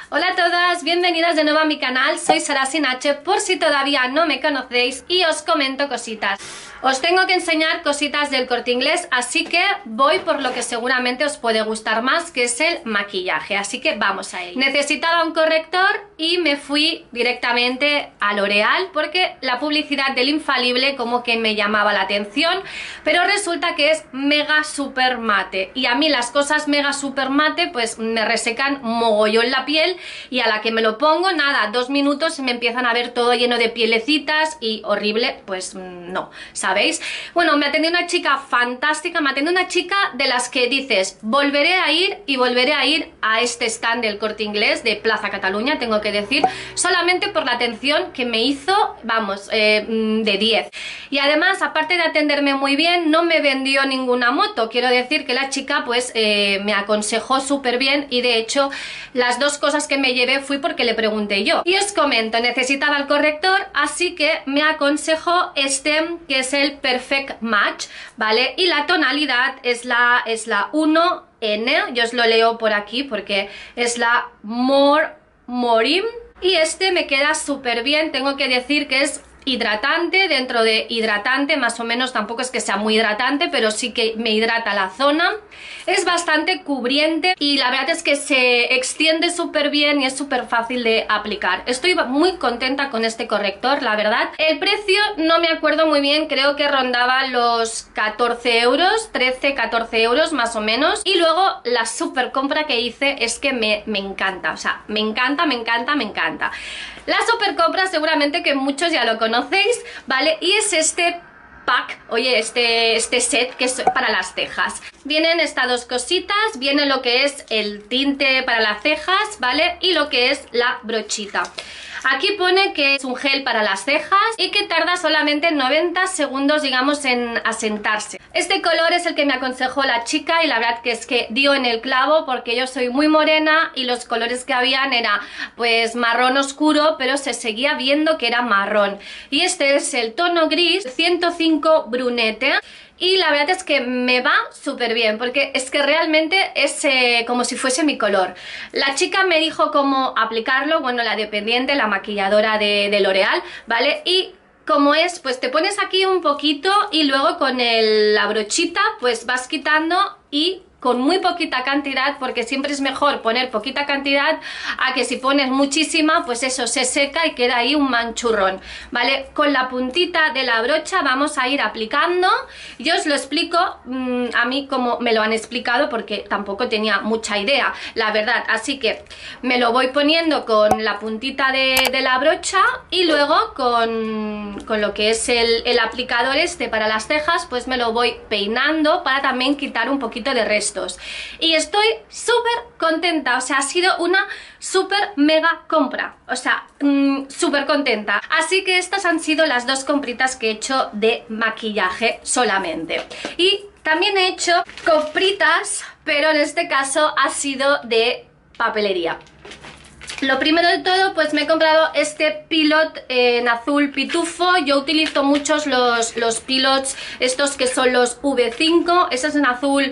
Hola a todas, bienvenidas de nuevo a mi canal, soy Sara Sin H, por si todavía no me conocéis, y os comento cositas. Os tengo que enseñar cositas del Corte Inglés, así que voy por lo que seguramente os puede gustar más, que es el maquillaje, así que vamos a ello. Necesitaba un corrector y me fui directamente a L'Oreal porque la publicidad del Infalible como que me llamaba la atención, pero resulta que es mega super mate, y a mí las cosas mega super mate pues me resecan mogollón la piel, y a la que me lo pongo, nada, 2 minutos me empiezan a ver todo lleno de pielecitas y horrible, pues no, ¿sabéis? Bueno, me atendió una chica fantástica, me atendió una chica de las que dices, volveré a ir y volveré a ir a este stand del Corte Inglés de Plaza Cataluña, tengo que decir, solamente por la atención que me hizo, vamos, de 10. Y además, aparte de atenderme muy bien, no me vendió ninguna moto, quiero decir que la chica pues me aconsejó súper bien, y de hecho las dos cosas que me llevé fui porque le pregunté yo. Y os comento, necesitaba el corrector, así que me aconsejó este, que es el Perfect Match, ¿vale? Y la tonalidad es la 1N, yo os lo leo por aquí porque es la Morim, y este me queda súper bien, tengo que decir que es hidratante, dentro de hidratante, más o menos, tampoco es que sea muy hidratante, pero sí que me hidrata la zona, es bastante cubriente y la verdad es que se extiende súper bien y es súper fácil de aplicar. Estoy muy contenta con este corrector, la verdad. El precio no me acuerdo muy bien, creo que rondaba los 14 euros, 13-14 euros más o menos, y luego la super compra que hice es que me encanta, o sea, me encanta. La super compra seguramente que muchos ya lo conocéis, ¿vale? Y es este pack, oye, este set que es para las cejas. Vienen estas dos cositas, viene lo que es el tinte para las cejas, ¿vale? Y lo que es la brochita. Aquí pone que es un gel para las cejas y que tarda solamente 90 segundos, digamos, en asentarse. Este color es el que me aconsejó la chica y la verdad que es que dio en el clavo, porque yo soy muy morena y los colores que habían era pues marrón oscuro, pero se seguía viendo que era marrón. Y este es el tono gris 105 brunete. Y la verdad es que me va súper bien, porque es que realmente es como si fuese mi color. La chica me dijo cómo aplicarlo, bueno, la dependiente, la maquilladora de L'Oreal, ¿vale? Y como es, pues te pones aquí un poquito y luego con la brochita pues vas quitando, y con muy poquita cantidad, porque siempre es mejor poner poquita cantidad a que si pones muchísima, pues eso se seca y queda ahí un manchurrón, ¿vale? Con la puntita de la brocha vamos a ir aplicando. Yo os lo explico a mí como me lo han explicado, porque tampoco tenía mucha idea, la verdad, así que me lo voy poniendo con la puntita de la brocha, y luego con lo que es el aplicador este para las cejas, pues me lo voy peinando para también quitar un poquito de resto. Y estoy súper contenta, o sea, ha sido una súper mega compra, o sea, súper contenta. Así que estas han sido las dos compritas que he hecho de maquillaje solamente. Y también he hecho compritas, pero en este caso ha sido de papelería. Lo primero de todo, pues me he comprado este Pilot en azul pitufo. Yo utilizo muchos los Pilots, estos que son los V5, este es en azul.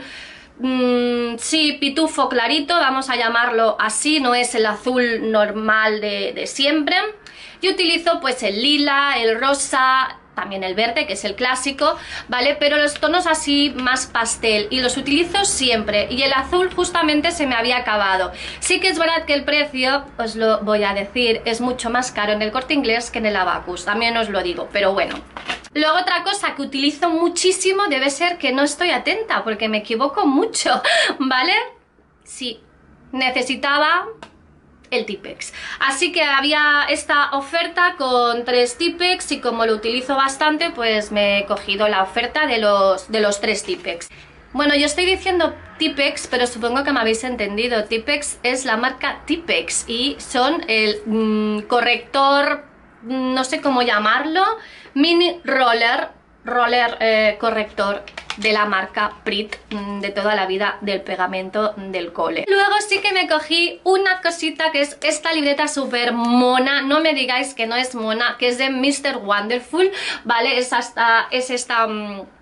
Sí, pitufo clarito, vamos a llamarlo así, no es el azul normal de siempre. Yo utilizo pues el lila, el rosa, también el verde, que es el clásico, ¿vale? Pero los tonos así más pastel, y los utilizo siempre, y el azul justamente se me había acabado. Sí que es verdad que el precio, os lo voy a decir, es mucho más caro en el Corte Inglés que en el Abacus, también os lo digo, pero bueno. Luego otra cosa que utilizo muchísimo debe ser que no estoy atenta, porque me equivoco mucho, ¿vale? Sí, necesitaba el Tipex, así que había esta oferta con 3 Tipex, y como lo utilizo bastante, pues me he cogido la oferta de los 3 Tipex. Bueno, yo estoy diciendo Tipex, pero supongo que me habéis entendido. Tipex es la marca Tipex y son el corrector, no sé cómo llamarlo, mini roller corrector de la marca Prit, de toda la vida, del pegamento del cole. Luego sí que me cogí una cosita, que es esta libreta súper mona, no me digáis que no es mona, que es de Mr. Wonderful, ¿vale? Es esta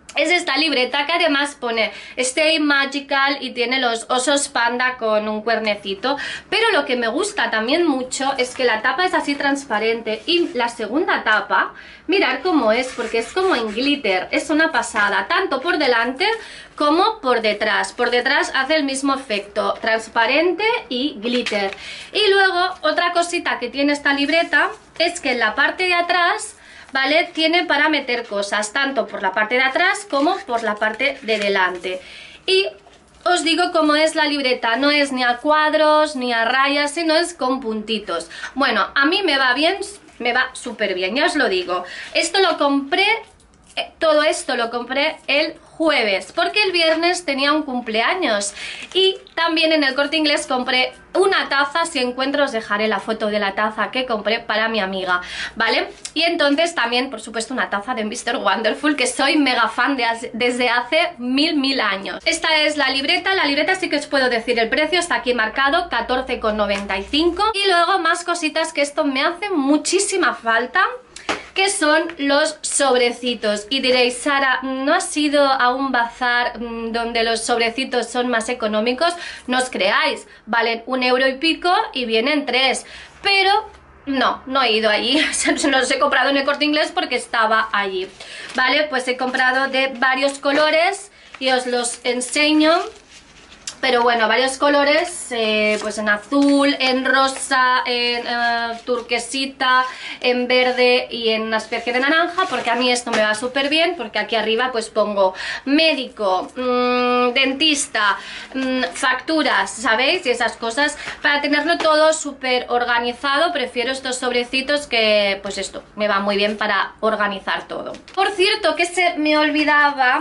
es esta libreta que además pone Stay Magical y tiene los osos panda con un cuernecito. Pero lo que me gusta también mucho es que la tapa es así transparente y la segunda tapa, mirad cómo es, porque es como en glitter, es una pasada, tanto por delante como por detrás. Por detrás hace el mismo efecto, transparente y glitter. Y luego otra cosita que tiene esta libreta es que en la parte de atrás, ¿vale?, tiene para meter cosas, tanto por la parte de atrás como por la parte de delante. Y os digo cómo es la libreta, no es ni a cuadros ni a rayas, sino es con puntitos. Bueno, a mí me va bien, me va súper bien, ya os lo digo. Esto lo compré, todo esto lo compré el jueves, porque el viernes tenía un cumpleaños. Y también en el Corte Inglés compré una taza, si encuentro os dejaré la foto de la taza que compré para mi amiga, ¿vale? Y entonces también, por supuesto, una taza de Mr. Wonderful, que soy mega fan desde hace mil años. Esta es la libreta sí que os puedo decir el precio, está aquí marcado, 14,95. Y luego más cositas que esto me hace muchísima falta, que son los sobrecitos. Y diréis, Sara, ¿no has ido a un bazar donde los sobrecitos son más económicos? No os creáis, valen 1 euro y pico y vienen 3, pero no he ido allí, los he comprado en el Corte Inglés porque estaba allí, ¿vale? Pues he comprado de varios colores y os los enseño. Pero bueno, varios colores, pues en azul, en rosa, en turquesita, en verde y en una especie de naranja, porque a mí esto me va súper bien, porque aquí arriba pues pongo médico, dentista, facturas, ¿sabéis? Y esas cosas. Para tenerlo todo súper organizado, prefiero estos sobrecitos que, pues esto, me va muy bien para organizar todo. Por cierto, que se me olvidaba...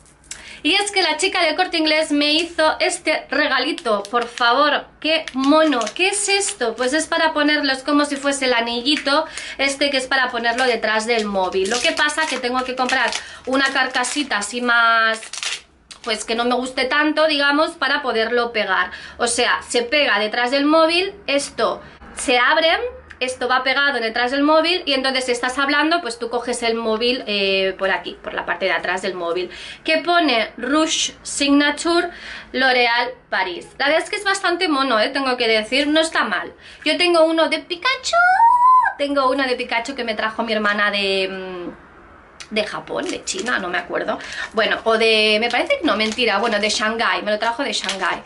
Y es que la chica del Corte Inglés me hizo este regalito, por favor, qué mono. ¿Qué es esto? Pues es para ponerlo, es como si fuese el anillito, este que es para ponerlo detrás del móvil. Lo que pasa que tengo que comprar una carcasita así más, pues que no me guste tanto, digamos, para poderlo pegar. O sea, se pega detrás del móvil, esto se abre... Esto va pegado detrás del móvil y entonces si estás hablando, pues tú coges el móvil por aquí, por la parte de atrás del móvil, que pone Rouge Signature L'Oréal Paris. La verdad es que es bastante mono, tengo que decir, no está mal. Yo tengo uno de Pikachu, que me trajo mi hermana de Japón, de China, no me acuerdo. Bueno, o de... me parece que no, mentira, bueno, de Shanghái, me lo trajo de Shanghái.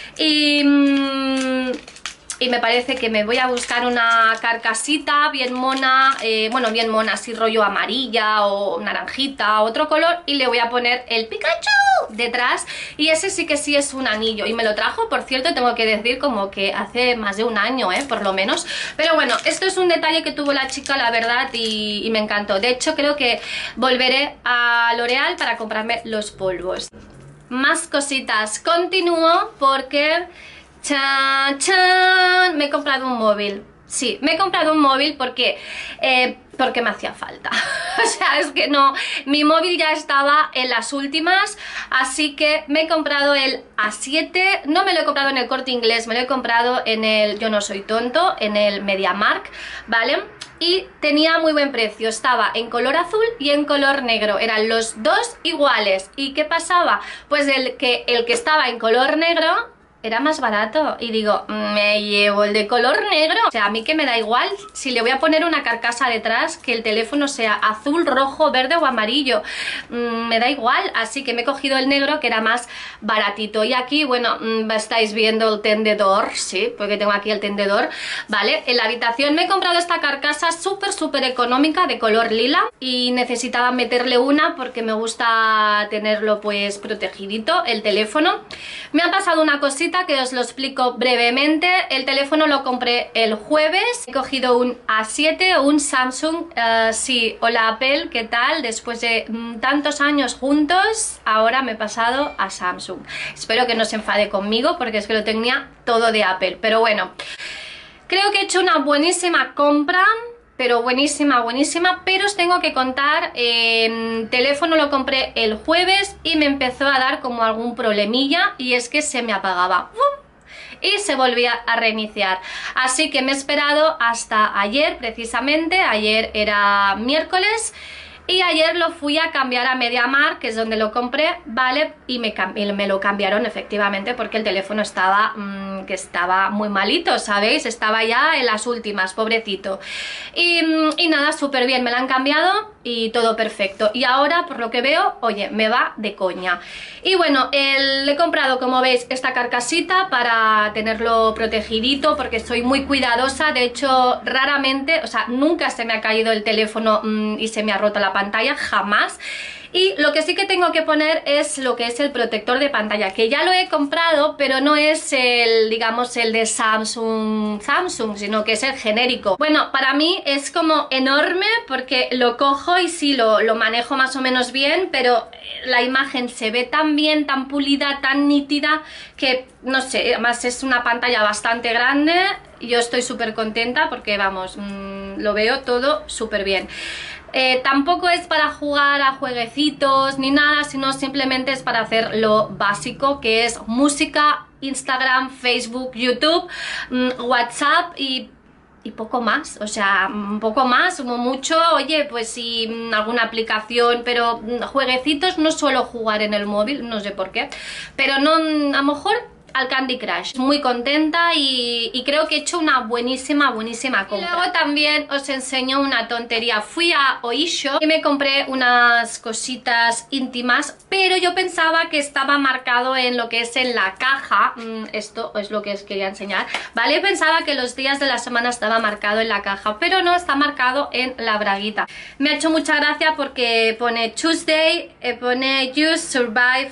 Y me parece que me voy a buscar una carcasita bien mona, bueno, bien mona, así rollo amarilla o naranjita, otro color, y le voy a poner el Pikachu detrás, y ese sí que sí es un anillo, y me lo trajo, por cierto, tengo que decir, como que hace más de un año, por lo menos. Pero bueno, esto es un detalle que tuvo la chica, la verdad, y me encantó. De hecho, creo que volveré a L'Oréal para comprarme los polvos. Más cositas, continúo porque... ¡Chan, chan! Me he comprado un móvil. Sí, me he comprado un móvil porque me hacía falta. O sea, es que no, mi móvil ya estaba en las últimas, así que me he comprado el A7. No me lo he comprado en el Corte Inglés, me lo he comprado en el Yo No Soy Tonto, en el MediaMarkt, ¿vale? Y tenía muy buen precio, estaba en color azul y en color negro, eran los dos iguales. ¿Y qué pasaba? Pues el que estaba en color negro era más barato, y digo, me llevo el de color negro. O sea, a mí que me da igual si le voy a poner una carcasa detrás, que el teléfono sea azul, rojo, verde o amarillo, me da igual, así que me he cogido el negro, que era más baratito. Y aquí, bueno, estáis viendo el tendedor, sí, porque tengo aquí el tendedor, ¿vale? En la habitación me he comprado esta carcasa súper económica de color lila, y necesitaba meterle una porque me gusta tenerlo pues protegidito, el teléfono. Me ha pasado una cosita que os lo explico brevemente. El teléfono lo compré el jueves, he cogido un A7, un Samsung. Sí, hola Apple, ¿qué tal? Después de tantos años juntos, ahora me he pasado a Samsung. Espero que no se enfade conmigo porque es que lo tenía todo de Apple, pero bueno, creo que he hecho una buenísima compra, pero buenísima, pero os tengo que contar, teléfono lo compré el jueves y me empezó a dar como algún problemilla, y es que se me apagaba y se volvía a reiniciar, así que me he esperado hasta ayer, precisamente, ayer era miércoles, y ayer lo fui a cambiar a MediaMarkt, que es donde lo compré, ¿vale? Y me lo cambiaron efectivamente porque el teléfono estaba, que estaba muy malito, ¿sabéis? Estaba ya en las últimas, pobrecito. Y nada, súper bien, me lo han cambiado y todo perfecto. Y ahora, por lo que veo, oye, me va de coña. Y bueno, le he comprado, como veis, esta carcasita para tenerlo protegidito porque soy muy cuidadosa. De hecho, raramente, o sea, nunca se me ha caído el teléfono y se me ha roto la pantalla, jamás. Y lo que sí que tengo que poner es lo que es el protector de pantalla, que ya lo he comprado, pero no es el, digamos, el de Samsung, sino que es el genérico. Bueno, para mí es como enorme porque lo cojo y sí, lo manejo más o menos bien, pero la imagen se ve tan bien, tan pulida, tan nítida, que no sé, además es una pantalla bastante grande. Yo estoy súper contenta porque, vamos, lo veo todo súper bien. Tampoco es para jugar a jueguecitos ni nada, sino simplemente es para hacer lo básico, que es música, Instagram, Facebook, YouTube, WhatsApp y poco más, o sea, un poco más, como mucho, oye, pues sí, alguna aplicación, pero jueguecitos no suelo jugar en el móvil, no sé por qué, pero no, a lo mejor al Candy Crush. Muy contenta y creo que he hecho una buenísima compra. Y luego también os enseño una tontería. Fui a Oysho y me compré unas cositas íntimas, pero yo pensaba que estaba marcado en lo que es en la caja. Esto es lo que os quería enseñar, ¿vale? Pensaba que los días de la semana estaba marcado en la caja, pero no, está marcado en la braguita. Me ha hecho mucha gracia porque pone Tuesday, pone You Survive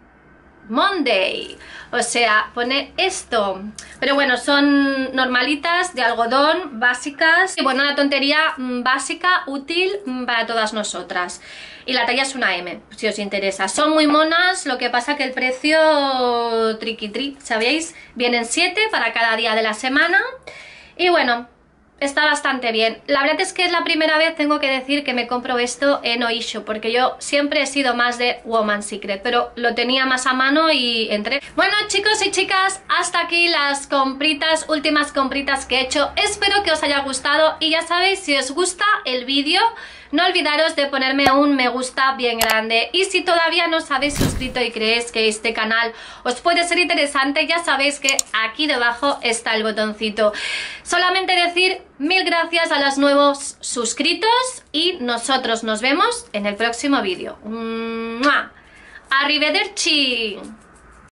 Monday, o sea, pone esto, pero bueno, son normalitas, de algodón, básicas, y bueno, una tontería básica, útil para todas nosotras. Y la talla es una M, si os interesa. Son muy monas, lo que pasa que el precio triqui-tri, ¿sabéis? Vienen 7 para cada día de la semana, y bueno, está bastante bien. La verdad es que es la primera vez, tengo que decir, que me compro esto en Oysho, porque yo siempre he sido más de Woman's Secret, pero lo tenía más a mano y entré. Bueno, chicos y chicas, hasta aquí las compritas, últimas compritas que he hecho. Espero que os haya gustado y ya sabéis, si os gusta el vídeo, no olvidaros de ponerme un me gusta bien grande. Y si todavía no os habéis suscrito y creéis que este canal os puede ser interesante, ya sabéis que aquí debajo está el botoncito. Solamente decir mil gracias a los nuevos suscritos y nosotros nos vemos en el próximo vídeo. ¡Mua! ¡Arrivederci!